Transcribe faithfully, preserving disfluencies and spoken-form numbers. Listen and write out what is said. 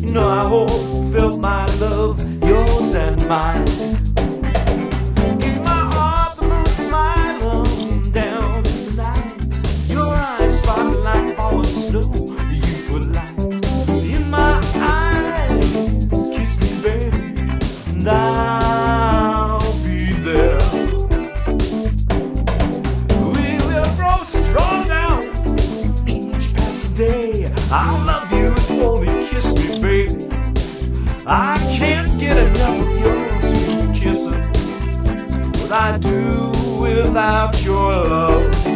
know I hope you felt my love, yours and mine. In my heart, the moon smiling down in the night. Your eyes sparkle like falling snow, you were light. In my eyes, kiss me, baby, and I'll be there. We will grow stronger each passing day. I'll love you if you only kiss me, baby. I can't get enough of your sweet kissing, but I do without your love.